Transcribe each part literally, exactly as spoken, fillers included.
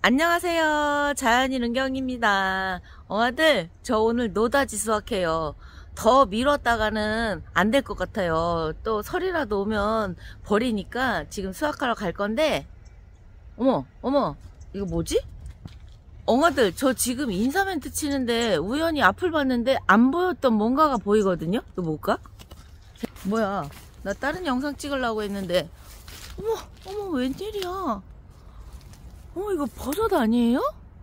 안녕하세요. 자연인 은경입니다. 엉아들, 저 오늘 노다지 수확해요. 더 미뤘다가는 안 될 것 같아요. 또 설이라도 오면 버리니까 지금 수확하러 갈 건데, 어머, 어머, 이거 뭐지? 엉아들, 저 지금 인사 멘트 치는데 우연히 앞을 봤는데 안 보였던 뭔가가 보이거든요? 이거 뭘까? 뭐야, 나 다른 영상 찍으려고 했는데, 어머, 어머, 웬일이야? 어, 이거 버섯 아니에요?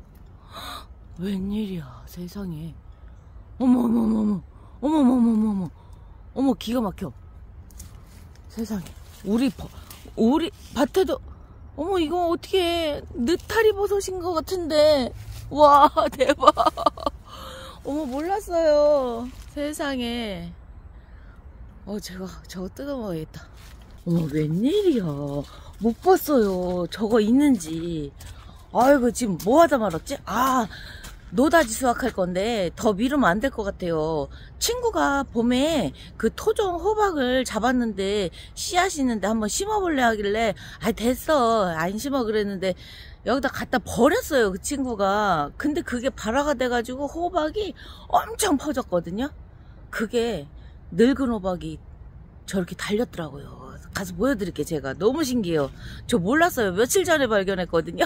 웬일이야, 세상에. 어머, 어머, 어머, 어머, 어머, 어머, 어머, 어머, 어머, 기가 막혀. 세상에. 우리, 버, 우리 밭에도, 어머, 이거 어떻게, 느타리 버섯인 것 같은데. 와, 대박. 어머, 몰랐어요. 세상에. 어, 제가 저거 뜯어먹어야겠다. 어머, 웬일이야. 못 봤어요. 저거 있는지. 아이고, 지금 뭐 하다 말았지? 아, 노다지 수확할 건데 더 미루면 안 될 것 같아요. 친구가 봄에 그 토종 호박을 잡았는데 씨앗이 있는데 한번 심어볼래 하길래 아, 됐어. 안 심어 그랬는데 여기다 갖다 버렸어요, 그 친구가. 근데 그게 발화가 돼가지고 호박이 엄청 퍼졌거든요. 그게 늙은 호박이 저렇게 달렸더라고요. 가서 보여드릴게요. 제가 너무 신기해요. 저 몰랐어요. 며칠 전에 발견했거든요.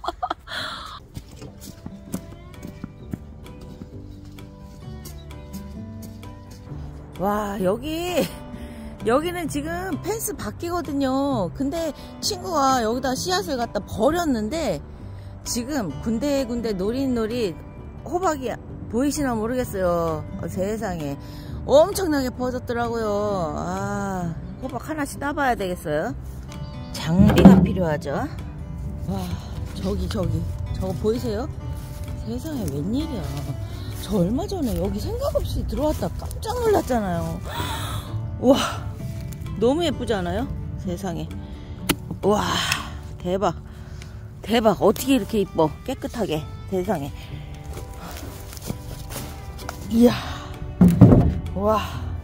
와, 여기 여기는 지금 펜스 밖이거든요. 근데 친구가 여기다 씨앗을 갖다 버렸는데 지금 군데군데 노릿노릿 호박이 보이시나 모르겠어요. 어, 세상에 엄청나게 퍼졌더라고요. 아, 호박 하나씩 따봐야 되겠어요. 장비가 필요하죠. 와, 저기 저기 저거 보이세요? 세상에 웬일이야. 저 얼마 전에 여기 생각 없이 들어왔다 깜짝 놀랐잖아요. 와, 너무 예쁘지 않아요? 세상에. 와, 대박 대박. 어떻게 이렇게 이뻐 깨끗하게. 세상에. 이야, 와,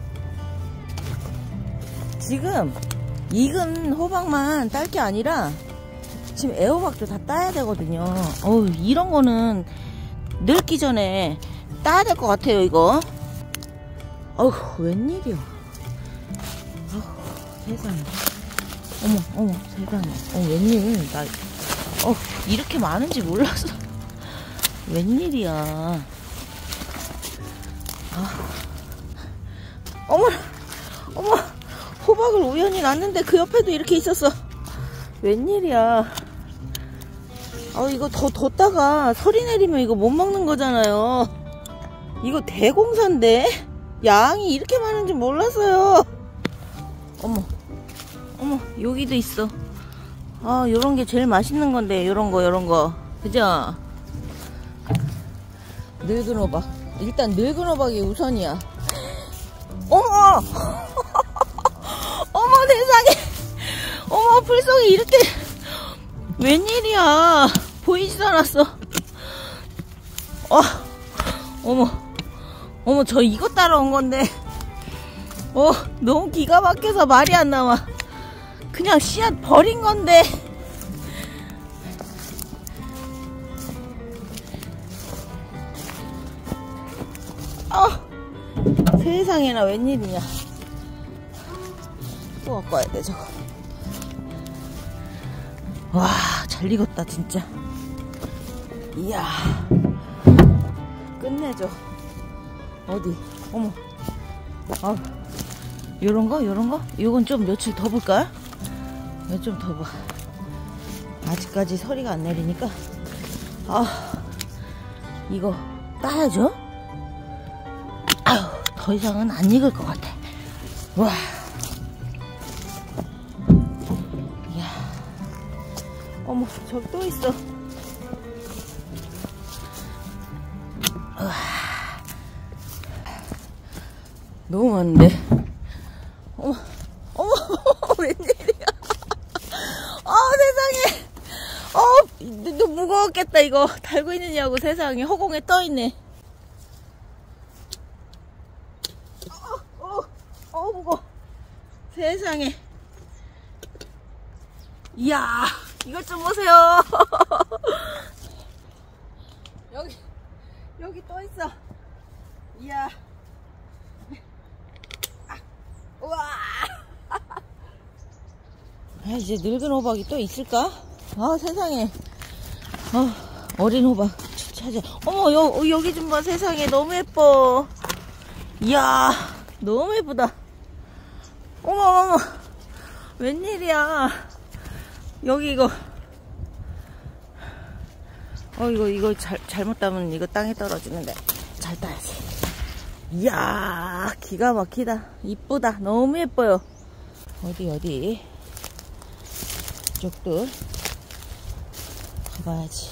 지금 익은 호박만 딸 게 아니라 지금 애호박도 다 따야 되거든요. 어우, 이런 거는 늙기 전에 따야 될 것 같아요, 이거. 어우, 웬일이야. 어우, 세상에. 어머, 어머, 세상에. 어, 웬일. 나, 어, 이렇게 많은지 몰랐어. 웬일이야. 아. 어머, 어머, 호박을 우연히 놨는데 그 옆에도 이렇게 있었어. 웬일이야. 아, 이거 더 뒀다가 설이 내리면 이거 못 먹는 거잖아요. 이거 대공사인데 양이 이렇게 많은지 몰랐어요. 어머, 어머, 여기도 있어. 아, 요런 게 제일 맛있는 건데, 요런 거, 요런 거. 그죠? 늙은 호박. 일단 늙은 호박이 우선이야. 어머! 어머, 세상에! 어머, 풀송이 이렇게. 웬일이야. 보이지도 않았어. 어, 어머, 어머, 저 이거 따라온 건데. 어, 너무 기가 막혀서 말이 안 나와. 그냥 씨앗 버린 건데. 어, 세상에나 웬일이냐. 또 갖고 와야 돼, 저거. 와, 잘 익었다, 진짜. 이야, 끝내줘. 어디? 어머. 아, 요런 거? 요런 거? 요건 좀 며칠 더 볼까요? 이거 좀 더 봐. 아직까지 서리가 안 내리니까. 아, 이거 따야죠? 아유, 더 이상은 안 익을 것 같아. 와. 이야. 어머, 저기 또 있어. 우와. 너무 많은데. 어머, 어머, 웬일이야. 어, 세상에. 어, 너 무거웠겠다, 이거. 달고 있느냐고, 세상에. 허공에 떠 있네. 어, 어, 어, 무거워. 세상에. 이야, 이것 좀 보세요. 아, 이제 늙은 호박이 또 있을까? 아, 세상에. 아, 어린 호박 찾아. 어머, 여, 여기 좀 봐. 세상에 너무 예뻐. 이야, 너무 예쁘다. 어머, 어머, 웬일이야. 여기 이거. 어, 이거, 이거 잘, 잘못 따면 이거 땅에 떨어지는데. 잘 따야지. 이야, 기가 막히다. 이쁘다. 너무 예뻐요. 어디, 어디. 이쪽도 가봐야지.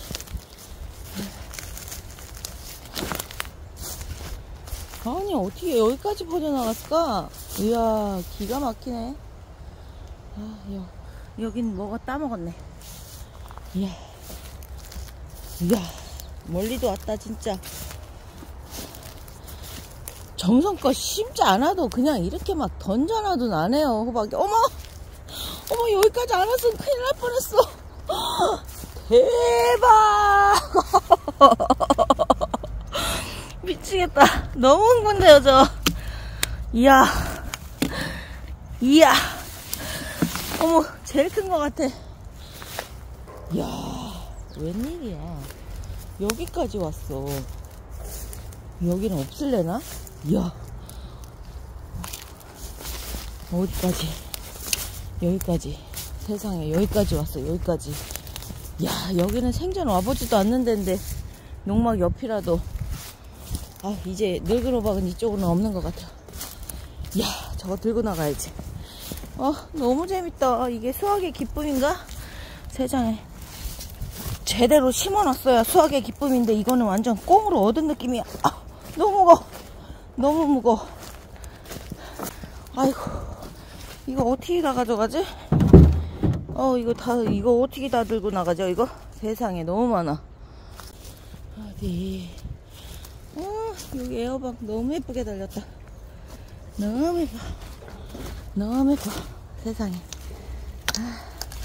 아니, 어떻게 여기까지 퍼져나갔을까? 이야, 기가 막히네. 아, 여, 여긴 뭐가 따먹었네. 이야, 이야, 멀리도 왔다, 진짜. 정성껏 심지 않아도 그냥 이렇게 막 던져놔도 나네요, 호박이. 어머! 어머, 여기까지 안 왔으면 큰일 날 뻔했어. 대박! 미치겠다. 너무 흥분돼요, 저. 이야. 이야. 어머, 제일 큰 것 같아. 이야, 웬일이야. 여기까지 왔어. 여기는 없을래나? 이야. 어디까지? 여기까지. 세상에, 여기까지 왔어, 여기까지. 야, 여기는 생전 와보지도 않는 데인데, 농막 옆이라도. 아, 이제 늙은 호박은 이쪽으로는 없는 것 같아. 이야, 저거 들고 나가야지. 어, 너무 재밌다. 이게 수확의 기쁨인가? 세상에. 제대로 심어놨어야 수확의 기쁨인데, 이거는 완전 꽁으로 얻은 느낌이야. 아, 너무 무거워. 너무 무거워. 아이고, 이거 어떻게 다 가져가지? 어, 이거 다, 이거 어떻게 다 들고 나가죠, 이거? 세상에, 너무 많아. 어디. 어, 여기 에어박 너무 예쁘게 달렸다. 너무 예뻐. 너무 예뻐. 세상에. 아.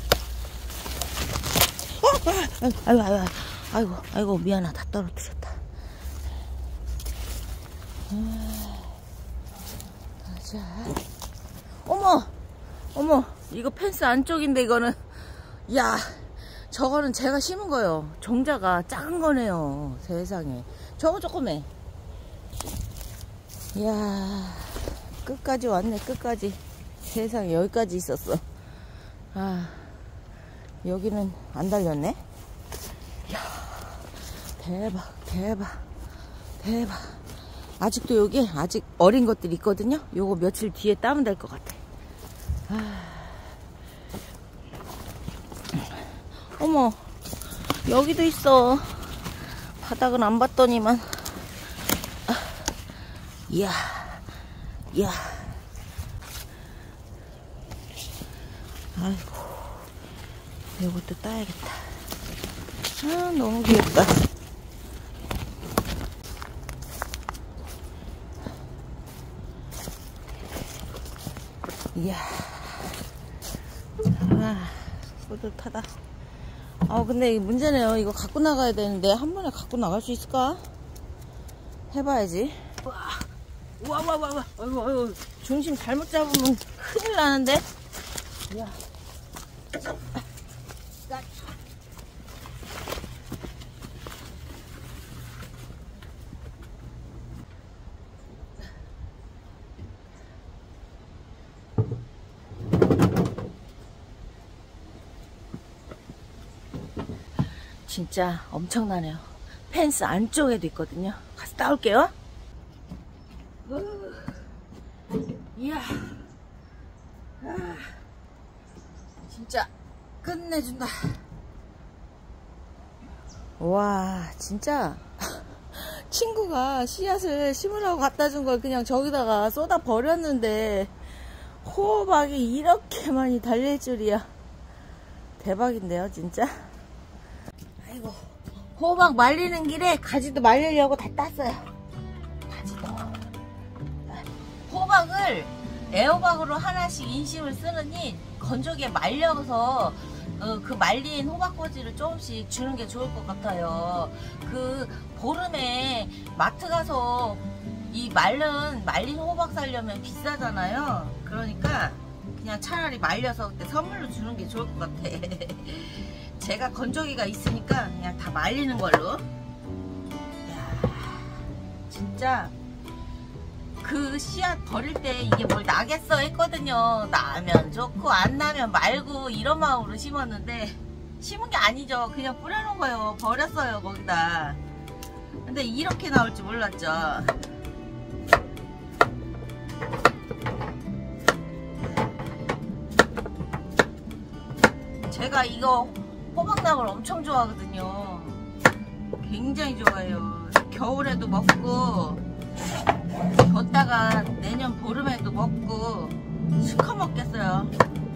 어, 아, 아이고, 아이고, 아이고, 아이고, 미안하다. 떨어뜨렸다. 아, 가자. 어머! 어머! 이거 펜스 안쪽인데, 이거는. 야, 저거는 제가 심은 거예요. 종자가 작은 거네요. 세상에. 저거 조그매. 이야, 끝까지 왔네, 끝까지. 세상에, 여기까지 있었어. 아, 여기는 안 달렸네. 이야, 대박, 대박, 대박. 아직도 여기 아직 어린 것들이 있거든요. 요거 며칠 뒤에 따면 될 것 같아. 아. 어머, 여기도 있어. 바닥은 안 봤더니만. 아, 이야, 이야. 아이고, 이것도 따야겠다. 아, 너무 귀엽다. 이야. 아, 뿌듯하다. 아, 근데 문제네요. 이거 갖고 나가야 되는데 한 번에 갖고 나갈 수 있을까? 해봐야지. 와, 와, 와, 와, 아이고, 아이고, 중심 잘못 잡으면 큰일 나는데. 야. 진짜 엄청나네요. 펜스 안쪽에도 있거든요. 가서 따올게요. 이야, 아, 진짜 끝내준다. 와, 진짜 친구가 씨앗을 심으라고 갖다 준 걸 그냥 저기다가 쏟아 버렸는데 호박이 이렇게 많이 달릴 줄이야. 대박인데요, 진짜. 아이고, 호박 말리는 길에 가지도 말리려고 다 땄어요. 가지도. 호박을 애호박으로 하나씩 인심을 쓰느니 건조기에 말려서 어, 그 말린 호박꼬지를 조금씩 주는 게 좋을 것 같아요. 그 보름에 마트 가서 이 말른 말린 호박 사려면 비싸잖아요. 그러니까 그냥 차라리 말려서 그때 선물로 주는 게 좋을 것 같아. 제가 건조기가 있으니까 그냥 다 말리는 걸로. 야, 진짜 그 씨앗 버릴 때 이게 뭘 나겠어 했거든요. 나면 좋고 안 나면 말고 이런 마음으로 심었는데 심은 게 아니죠. 그냥 뿌려놓은 거예요. 버렸어요 거기다. 근데 이렇게 나올 줄 몰랐죠. 제가 이거 호박나물 엄청 좋아하거든요. 굉장히 좋아해요. 겨울에도 먹고 뒀다가 내년 보름에도 먹고 실컷 먹겠어요.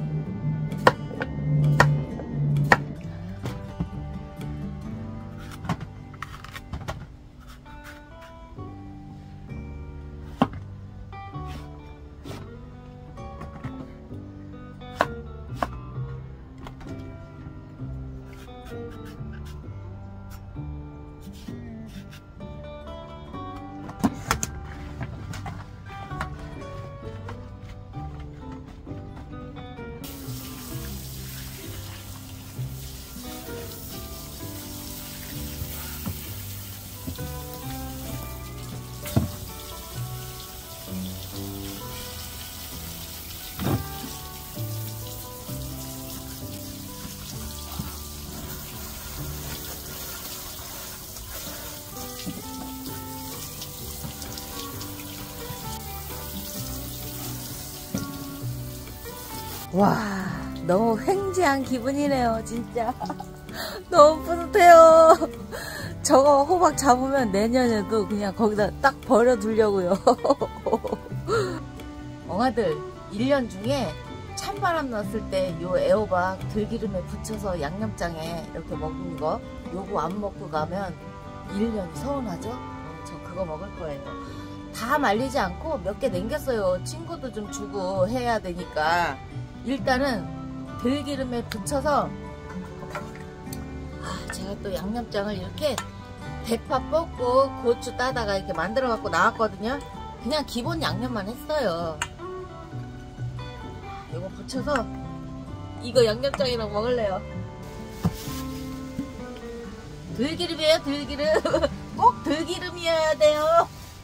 와, 너무 횡재한 기분이네요 진짜. 너무 뿌듯해요. 저거 호박 잡으면 내년에도 그냥 거기다 딱 버려두려고요. 엉아들 일 년 중에 찬바람 났을 때 요 애호박 들기름에 부쳐서 양념장에 이렇게 먹는 거 요거 안 먹고 가면 일 년이 서운하죠? 어, 저 그거 먹을 거예요. 다 말리지 않고 몇 개 남겼어요. 친구도 좀 주고 해야 되니까. 일단은 들기름에 부쳐서, 아, 제가 또 양념장을 이렇게 대파 뽑고 고추 따다가 이렇게 만들어 갖고 나왔거든요. 그냥 기본 양념만 했어요. 이거 부쳐서 이거 양념장이랑 먹을래요. 들기름이에요, 들기름. 꼭 들기름이어야 돼요.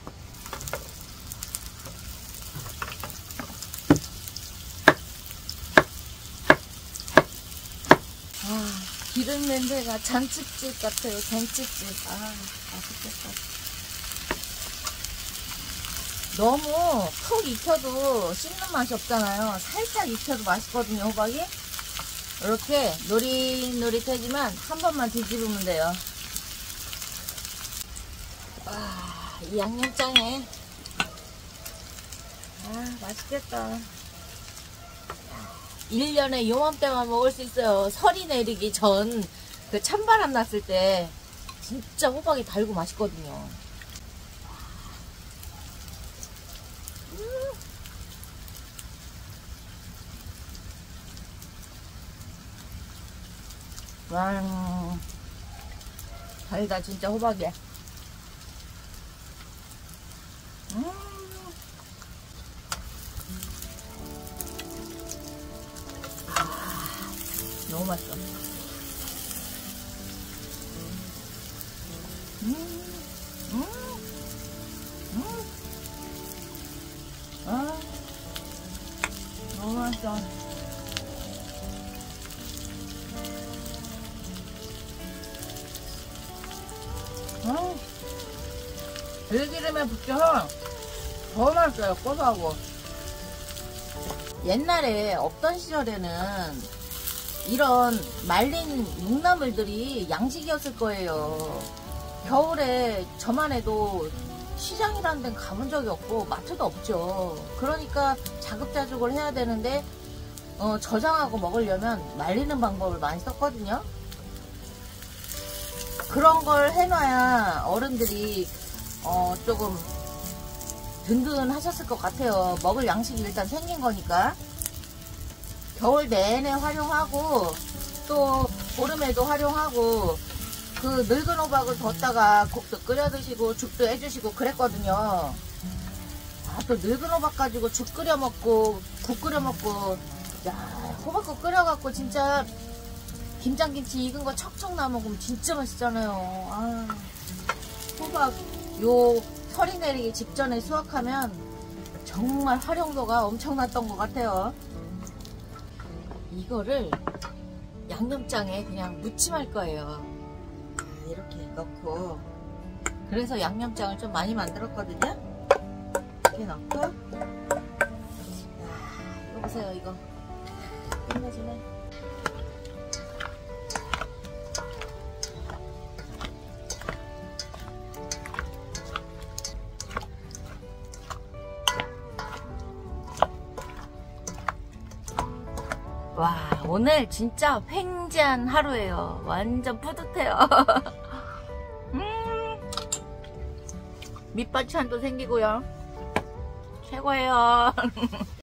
아, 기름 냄새가 잔치집 같아요. 잔치집. 아, 맛있겠다. 너무 푹 익혀도 씹는 맛이 없잖아요. 살짝 익혀도 맛있거든요, 호박이. 이렇게 노릿노릿하지만 한 번만 뒤집으면 돼요. 아, 이 양념장에. 아, 맛있겠다. 일 년에 요맘때만 먹을 수 있어요. 설이 내리기 전 그 찬바람 났을 때 진짜 호박이 달고 맛있거든요. 음. 와, 달다 진짜 호박이야. 음. 너무 맛있어. 음, 음, 음. 아, 너무 맛있어. 아, 들기름에 부쳐서 더 맛있어요. 고소하고. 옛날에 없던 시절에는 이런 말린 묵나물들이 양식이었을 거예요. 겨울에 저만 해도 시장이라는 데는 가본 적이 없고 마트도 없죠. 그러니까 자급자족을 해야 되는데 어, 저장하고 먹으려면 말리는 방법을 많이 썼거든요. 그런 걸 해놔야 어른들이 어, 조금 든든하셨을 것 같아요. 먹을 양식이 일단 생긴 거니까. 겨울 내내 활용하고 또 보름에도 활용하고 그 늙은 호박을 뒀다가 국도 끓여 드시고 죽도 해주시고 그랬거든요. 아, 또 늙은 호박 가지고 죽 끓여 먹고 국 끓여 먹고 야, 호박국 끓여갖고 진짜 김장김치 익은 거 척척 나 먹으면 진짜 맛있잖아요. 아, 호박 요 설이 내리기 직전에 수확하면 정말 활용도가 엄청났던 것 같아요. 이거를 양념장에 그냥 무침할 거예요. 이렇게 넣고, 그래서 양념장을 좀 많이 만들었거든요. 이렇게 넣고, 아, 이거 보세요. 이거 끝내주네. 와, 오늘 진짜 횡재한 하루예요. 완전 뿌듯해요. 음, 밑반찬도 생기고요. 최고예요.